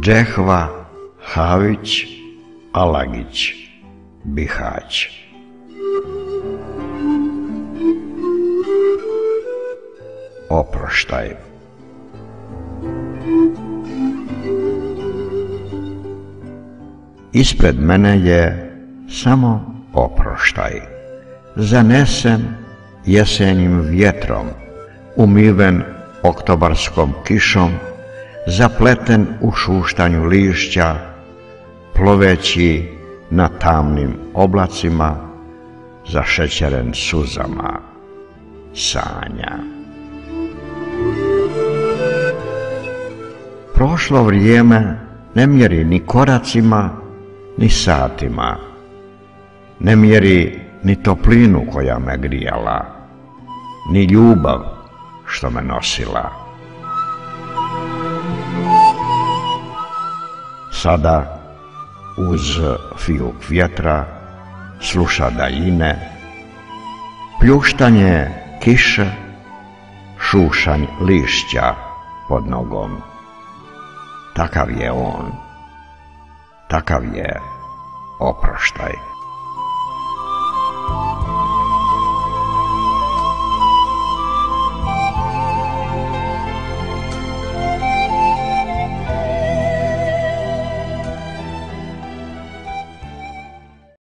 Džehva, Havić, Alagić, Bihać. Oproštaj. Ispred mene je samo oproštaj, zanesen jesenjim vjetrom, umiven oktobarskom kišom, zapleten u šuštanju lišća, ploveći na tamnim oblacima, zašećeren suzama sanja. Prošlo vrijeme ne mjeri ni koracima, ni satima, ne mjeri ni toplinu koja me grijala, ni ljubav što me nosila. Sada uz fijuk vjetra sluša daljine, pljuštanje kiše, šušanj lišća pod nogom. Takav je on, takav je oproštaj.